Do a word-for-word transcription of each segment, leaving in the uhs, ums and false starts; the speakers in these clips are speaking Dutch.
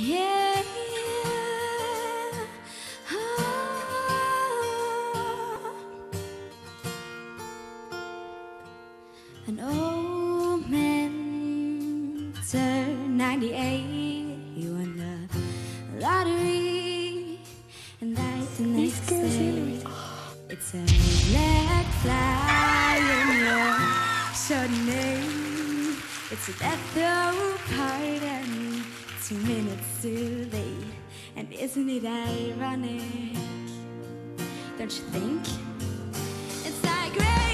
Yeah. Oh. An old man turned ninety-eight. He won the lottery and died the next day. It's a black fly in your Chardonnay. It's a death row pardon. Two minutes too late. And isn't it ironic? Don't you think? It's like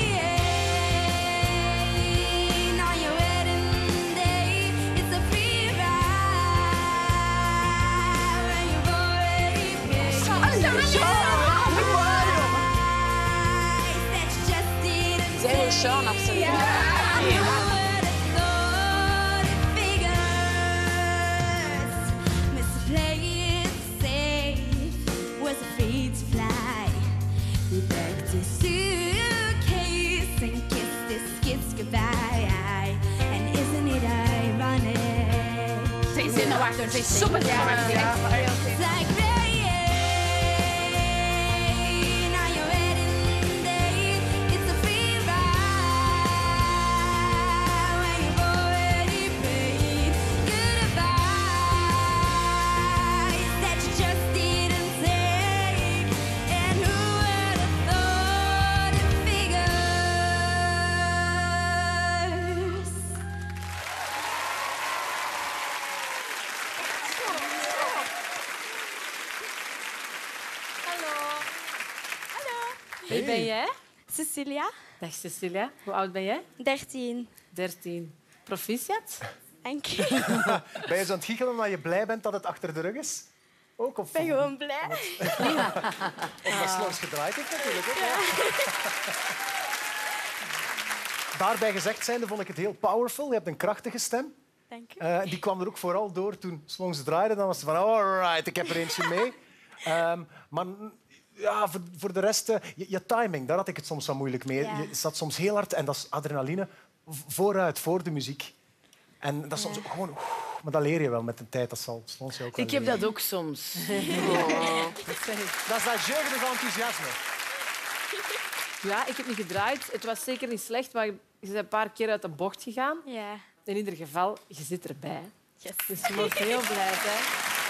rain on your wedding day. It's a free ride when you've already paid. That you just didn't Zij wil Sean, absoluut. take. Suitcase and kiss this kiss goodbye. And isn't it ironic? Zij is zenuwachtig, zij is super zenuwachtig. It's like rain on your wedding day. It's a free ride when you've already paid. Goodbyes that you just didn't take. And who would have thought it figures? Hallo. Hallo. Wie ben jij? Cecilia, Dag Cecilia. Hoe oud ben jij? dertien. dertien. Proficiat? Dank je. Ben je zo aan het giechelen omdat je blij bent dat het achter de rug is? Ook, of, Ik ben gewoon blij. of dat Slongs gedraaid heeft natuurlijk. Hè? Daarbij gezegd zijnde vond ik het heel powerful. Je hebt een krachtige stem. Dank je. Uh, die kwam er ook vooral door toen Slongs draaide. Dan was het van, alright, ik heb er eentje mee. Um, maar ja, voor, voor de rest, uh, je, je timing, daar had ik het soms wel moeilijk mee. Ja. Je zat soms heel hard, en dat is adrenaline, vooruit, voor de muziek. En dat is soms Ja. ook gewoon... oef, maar dat leer je wel met de tijd. Dat zal Slongs je ook wel Ik heb leren. dat ook soms. Dat is dat jeugdige enthousiasme. Ja, ik heb niet gedraaid. Het was zeker niet slecht, maar je bent een paar keer uit de bocht gegaan. Ja. In ieder geval, je zit erbij. Yes. Dus je moet heel blij zijn.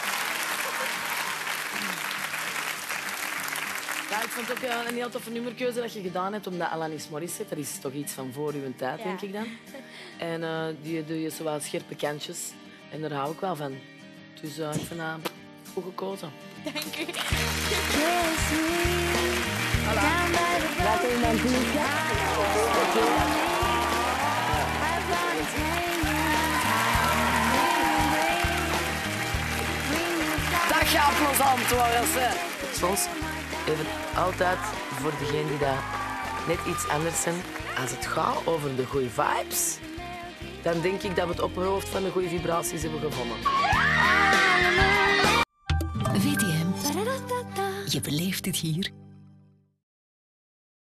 Ja, ik vond het ook een heel toffe nummerkeuze dat je gedaan hebt, omdat Alanis Morissette, dat is toch iets van voor uw tijd, Ja. denk ik dan. En uh, die doe je zo wel scherpe kantjes. En daar hou ik wel van. Dus uh, ik vind dat goed gekozen. Dank u. Laat je dan doen. Dat gaat plezant worden, zeg. Soms even altijd voor degenen die dat net iets anders zijn. Als het gaat over de goede vibes, dan denk ik dat we het opperhoofd van de goede vibraties hebben gevonden. V T M. Je beleeft het hier.